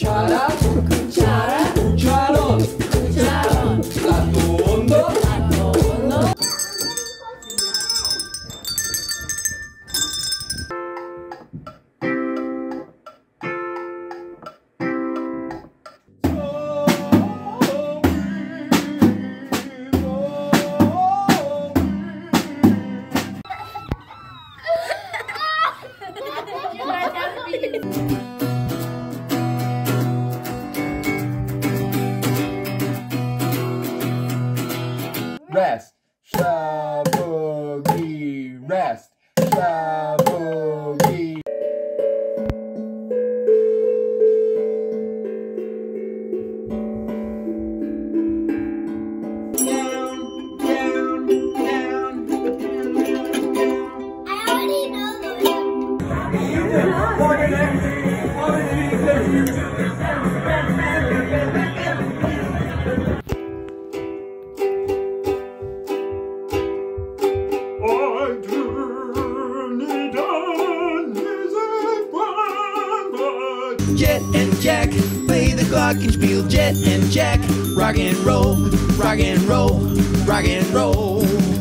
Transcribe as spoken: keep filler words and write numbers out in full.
Cuchara, cuchara, cucharón, cucharón, plato hondo, plato hondo. rest, shaboogie, rest, shaboogie. Down, down, down, down, down, down. I already know the Jet and Jack, play the glockenspiel. Jet and Jack, rock and roll, rock and roll, rock and roll.